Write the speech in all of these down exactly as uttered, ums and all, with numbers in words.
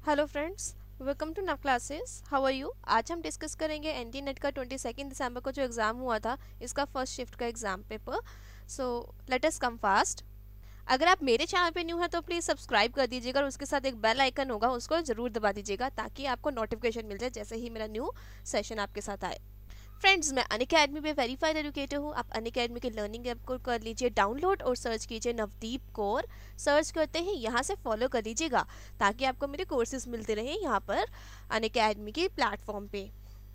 Hello friends, welcome to Nav classes. How are you? आज हम discuss करेंगे एनटी नेट का ट्वेंटी सेकेंड दिसंबर को जो एग्ज़ाम हुआ था, इसका फर्स्ट शिफ्ट का exam paper. So let us come fast. अगर आप मेरे चैनल पे न्यू हैं तो प्लीज़ सब्सक्राइब कर दीजिएगा और उसके साथ एक बेल आइकन होगा, उसको ज़रूर दबा दीजिएगा ताकि आपको नोटिफिकेशन मिल जाए जैसे ही मेरा न्यू सेशन आपके साथ आए। फ्रेंड्स, मैं अनअकैडमी पे वेरीफाइड एजुकेटर हूँ। आप अनअकैडमी के लर्निंग ऐप को कर लीजिए डाउनलोड और सर्च कीजिए नवदीप कौर। सर्च करते ही यहाँ से फॉलो कर लीजिएगा ताकि आपको मेरे कोर्सेज मिलते रहे यहाँ पर अनअकैडमी के प्लेटफॉर्म पे।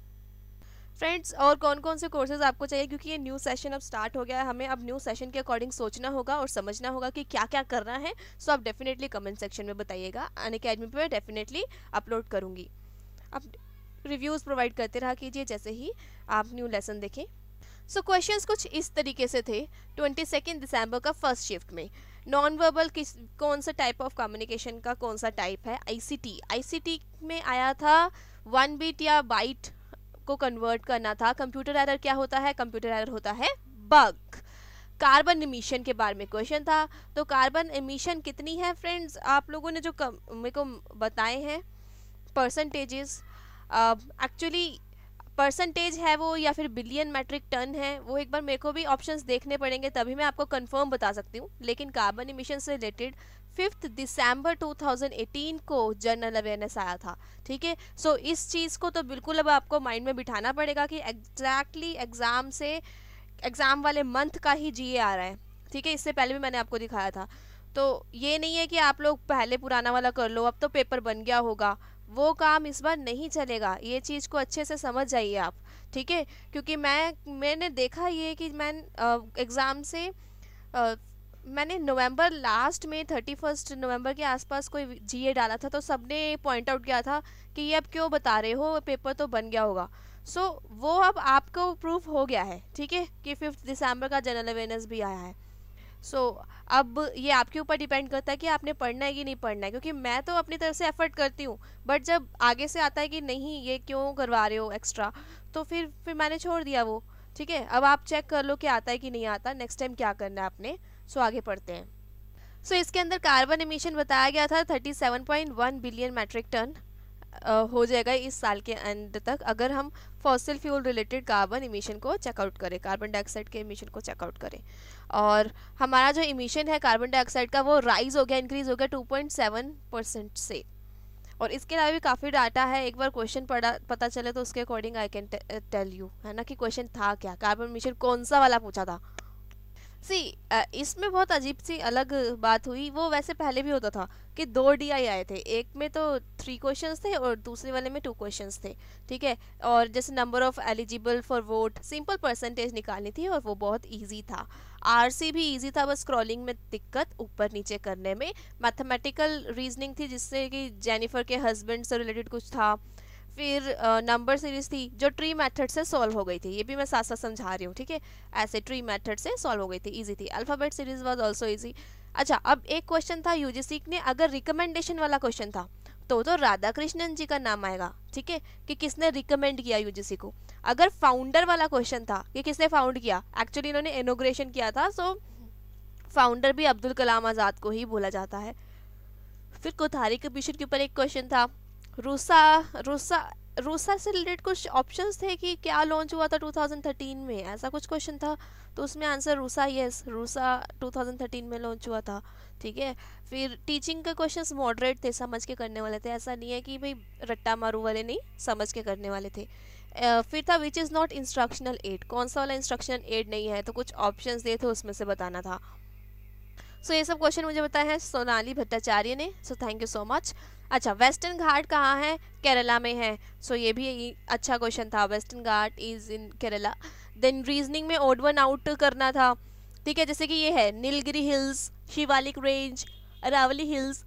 फ्रेंड्स, और कौन कौन से कोर्सेज आपको चाहिए, क्योंकि ये न्यू सेशन अब स्टार्ट हो गया है, हमें अब न्यू सेशन के अकॉर्डिंग सोचना होगा और समझना होगा कि क्या क्या करना है। सो आप डेफिनेटली कमेंट सेक्शन में बताइएगा, अनअकैडमी पे डेफिनेटली अपलोड करूँगी। अब रिव्यूज़ प्रोवाइड करते रहा कीजिए जैसे ही आप न्यू लेसन देखें। सो so, क्वेश्चंस कुछ इस तरीके से थे। ट्वेंटी सेकेंड दिसंबर का फर्स्ट शिफ्ट में नॉन वर्बल किस कौन सा टाइप ऑफ कम्युनिकेशन का कौन सा टाइप है? आईसीटी। आईसीटी में आया था वन बीट या बाइट को कन्वर्ट करना था। कंप्यूटर एरर क्या होता है? कंप्यूटर एरर होता है बग। कार्बन एमिशन के बारे में क्वेश्चन था। तो कार्बन एमिशन कितनी है फ्रेंड्स? आप लोगों ने जो मेरे को बताए हैं परसेंटेजेस, एक्चुअली परसेंटेज है वो या फिर बिलियन मैट्रिक टन है, वो एक बार मेरे को भी ऑप्शंस देखने पड़ेंगे तभी मैं आपको कंफर्म बता सकती हूँ। लेकिन कार्बन एमिशन से रिलेटेड फिफ्थ दिसंबर टू थाउजेंड एटीन को जनरल अवेयरनेस आया था। ठीक है, सो इस चीज़ को तो बिल्कुल अब आपको माइंड में बिठाना पड़ेगा कि एग्जैक्टली एग्ज़ाम से एग्ज़ाम वाले मंथ का ही जीए आ रहा है। ठीक है, इससे पहले भी मैंने आपको दिखाया था। तो ये नहीं है कि आप लोग पहले पुराना वाला कर लो, अब तो पेपर बन गया होगा, वो काम इस बार नहीं चलेगा। ये चीज़ को अच्छे से समझ जाइए आप। ठीक है, क्योंकि मैं मैंने देखा ये कि मैं एग्ज़ाम से आ, मैंने नवंबर लास्ट में थर्टी फर्स्ट नवंबर के आसपास कोई जीए डाला था, तो सबने पॉइंट आउट किया था कि ये अब क्यों बता रहे हो, पेपर तो बन गया होगा। सो so, वो अब आपको प्रूफ हो गया है। ठीक है, कि फिफ्थ दिसंबर का जनरल अवेयरनेस भी आया है। सो so, अब ये आपके ऊपर डिपेंड करता है कि आपने पढ़ना है कि नहीं पढ़ना है, क्योंकि मैं तो अपनी तरफ से एफर्ट करती हूँ, बट जब आगे से आता है कि नहीं ये क्यों करवा रहे हो एक्स्ट्रा, तो फिर फिर मैंने छोड़ दिया वो। ठीक है, अब आप चेक कर लो कि आता है कि नहीं आता, नेक्स्ट टाइम क्या करना है आपने। सो so, आगे पढ़ते हैं। सो so, इसके अंदर कार्बन एमिशन बताया गया था thirty seven point one billion metric tonne हो जाएगा इस साल के एंड तक, अगर हम fossil fuel related carbon emission को चेकआउट करें, कार्बन डाइऑक्साइड के इमिशन को चेकआउट करें। और हमारा जो इमिशन है कार्बन डाइऑक्साइड का वो राइज हो गया, इंक्रीज हो गया टू पॉइंट सेवन परसेंट से। और इसके अलावा भी काफ़ी डाटा है, एक बार क्वेश्चन पढ़ा पता चले तो उसके according I can tell you, है ना, कि क्वेश्चन था क्या, कार्बन इमिशन कौन सा वाला पूछा था। सी इसमें बहुत अजीब सी अलग बात हुई, वो वैसे पहले भी होता था कि दो डी आई आए थे, एक में तो थ्री क्वेश्चंस थे और दूसरे वाले में टू क्वेश्चंस थे। ठीक है, और जैसे number of eligible for vote, simple percentage निकालनी थी और वो बहुत इजी था। आरसी भी इजी था, बस स्क्रॉलिंग में दिक्कत, ऊपर नीचे करने में। मैथमेटिकल रीजनिंग थी जिससे कि जेनिफर के हस्बैंड से रिलेटेड कुछ था। फिर नंबर सीरीज थी जो ट्री मेथड से सॉल्व हो गई थी, ये भी मैं साथ साथ समझा रही हूँ। ठीक है, ऐसे ट्री मेथड से सॉल्व हो गई थी, इजी थी। Alphabet series was also easy. अच्छा, अब एक क्वेश्चन था यूजीसी ने, अगर रिकमेंडेशन वाला क्वेश्चन था तो तो राधा कृष्णन जी का नाम आएगा। ठीक है, कि किसने रिकमेंड किया यूजीसी को। अगर फाउंडर वाला क्वेश्चन था कि किसने फाउंड किया, एक्चुअली इन्होंने इनोग्रेशन किया था, सो फाउंडर भी अब्दुल कलाम आज़ाद को ही बोला जाता है। फिर कोठारी कमीशन के ऊपर एक क्वेश्चन था। रूसा रूसा रूसा से रिलेटेड कुछ ऑप्शंस थे कि क्या लॉन्च हुआ था टू थाउजेंड थर्टीन में, ऐसा कुछ क्वेश्चन था, तो उसमें answer RUSA, yes RUSA two thousand thirteen में लॉन्च हुआ था। ठीक है, फिर टीचिंग के क्वेश्चंस मॉडरेट थे, समझ के करने वाले थे, ऐसा नहीं है कि भाई रट्टा मारू वाले नहीं, समझ के करने वाले थे। uh, फिर था which is not instructional aid, कौन सा वाला इंस्ट्रक्शनल एड नहीं है, तो कुछ ऑप्शंस दिए थे उसमें से बताना था। सो so, ये सब क्वेश्चन मुझे बताए हैं सोनाली भट्टाचार्य ने, so thank you so much. अच्छा, वेस्टर्न घाट कहाँ है? केरला में है। सो so, ये भी अच्छा क्वेश्चन था, western Ghat is in Kerala. Then reasoning में ओड वन आउट करना था। ठीक है, जैसे कि ये है Nilgiri hills, Shivalik range, Aravalli hills,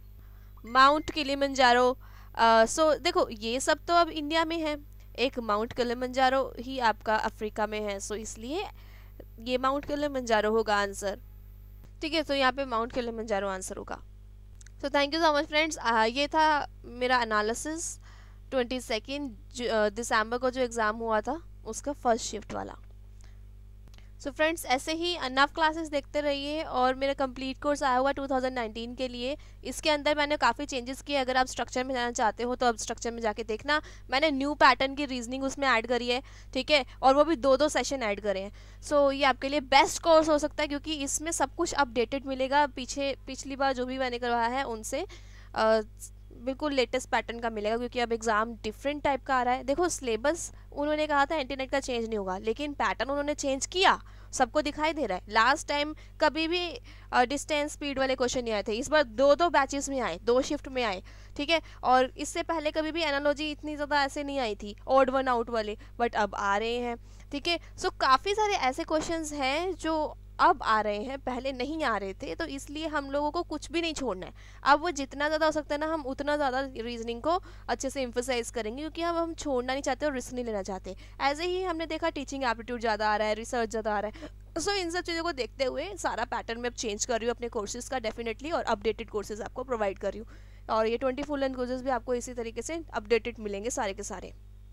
mount Kilimanjaro. So so, देखो ये सब तो अब इंडिया में है, एक माउंट किलिमंजारो ही आपका अफ्रीका में है, सो so, इसलिए ये माउंट किलिमंजारो होगा आंसर। ठीक है, तो यहाँ पे माउंट किलिमंजारो आंसर होगा। So thank you so much friends, ये था मेरा एनालिसिस ट्वेंटी सेकेंड दिसंबर को जो एग्ज़ाम हुआ था उसका फर्स्ट शिफ्ट वाला। सो so फ्रेंड्स, ऐसे ही नव क्लासेस देखते रहिए और मेरा कंप्लीट कोर्स आया हुआ टू थाउजेंड नाइनटीन के लिए। इसके अंदर मैंने काफ़ी चेंजेस किए। अगर आप स्ट्रक्चर में जाना चाहते हो तो अब स्ट्रक्चर में जाके देखना, मैंने न्यू पैटर्न की रीजनिंग उसमें ऐड करी है, ठीक है, और वो भी दो दो सेशन ऐड करे हैं। सो so, ये आपके लिए बेस्ट कोर्स हो सकता है क्योंकि इसमें सब कुछ अपडेटेड मिलेगा। पीछे पिछली बार जो भी मैंने करवाया है उनसे uh, बिल्कुल लेटेस्ट पैटर्न का मिलेगा क्योंकि अब एग्ज़ाम डिफरेंट टाइप का आ रहा है। देखो, सिलेबस उन्होंने कहा था इंटरनेट का चेंज नहीं होगा, लेकिन पैटर्न उन्होंने चेंज किया, सबको दिखाई दे रहा है। लास्ट टाइम कभी भी डिस्टेंस स्पीड वाले क्वेश्चन नहीं आए थे, इस बार दो दो बैचेस में आए, दो शिफ्ट में आए, ठीक है। और इससे पहले कभी भी एनालॉजी इतनी ज़्यादा ऐसे नहीं आई थी, ऑड वन आउट वाले, बट अब आ रहे हैं, ठीक है। सो काफ़ी सारे ऐसे क्वेश्चंस हैं जो अब आ रहे हैं, पहले नहीं आ रहे थे, तो इसलिए हम लोगों को कुछ भी नहीं छोड़ना है। अब वो जितना ज़्यादा हो सकता है ना, हम उतना ज़्यादा रीजनिंग को अच्छे से इम्फोसाइज करेंगे क्योंकि अब हम छोड़ना नहीं चाहते और रिस्क नहीं लेना चाहते। ऐसे ही हमने देखा टीचिंग एप्टीट्यूड ज़्यादा आ रहा है, रिसर्च ज़्यादा आ रहा है। सो so, इन सब चीज़ों को देखते हुए सारा पैटर्न मैं चेंज कर रही हूँ अपने कोर्सेज का डेफिनेटली, और अपडेटेड कोर्सेज आपको प्रोवाइड कर रही हूँ। और ये ट्वेंटी फुल लेंथ कोर्सेज भी आपको इसी तरीके से अपडेटेड मिलेंगे सारे के सारे।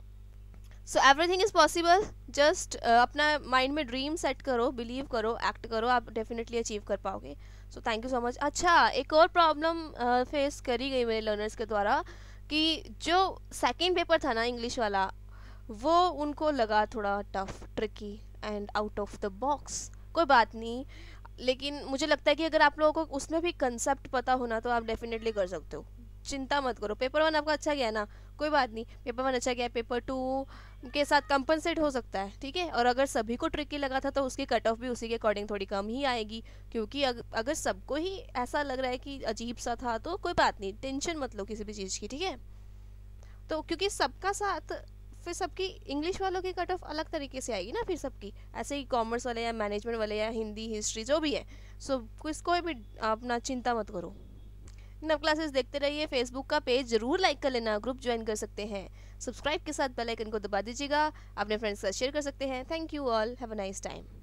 So everything is possible, just अपना माइंड में ड्रीम सेट करो, बिलीव करो, एक्ट करो, आप डेफिनेटली अचीव कर पाओगे। So thank you so much. अच्छा, एक और प्रॉब्लम फेस करी गई मेरे लर्नर्स के द्वारा कि जो सेकंड पेपर था ना इंग्लिश वाला, वो उनको लगा थोड़ा tough, tricky and out of the box. कोई बात नहीं, लेकिन मुझे लगता है कि अगर आप लोगों को उसमें भी कंसेप्ट पता होना तो आप डेफिनेटली कर सकते हो। चिंता मत करो, पेपर वन आपका अच्छा गया ना, कोई बात नहीं, पेपर वन अच्छा गया, पेपर टू के साथ कंपनसेट हो सकता है, ठीक है। और अगर सभी को ट्रिकी लगा था तो उसकी कट ऑफ भी उसी के अकॉर्डिंग थोड़ी कम ही आएगी, क्योंकि अग, अगर सबको ही ऐसा लग रहा है कि अजीब सा था तो कोई बात नहीं, टेंशन मत लो किसी भी चीज़ की, ठीक है। तो क्योंकि सबका साथ, फिर सबकी इंग्लिश वालों की कट ऑफ अलग तरीके से आएगी ना, फिर सबकी ऐसे ही कॉमर्स वाले या मैनेजमेंट वाले या हिंदी हिस्ट्री जो भी है। सो किस कोई भी अपना चिंता मत करो। नव क्लासेस देखते रहिए, फेसबुक का पेज जरूर लाइक कर लेना, ग्रुप ज्वाइन कर सकते हैं, सब्सक्राइब के साथ बेल आइकन को दबा दीजिएगा, अपने फ्रेंड्स के साथ शेयर कर सकते हैं। Thank you all, have a nice time.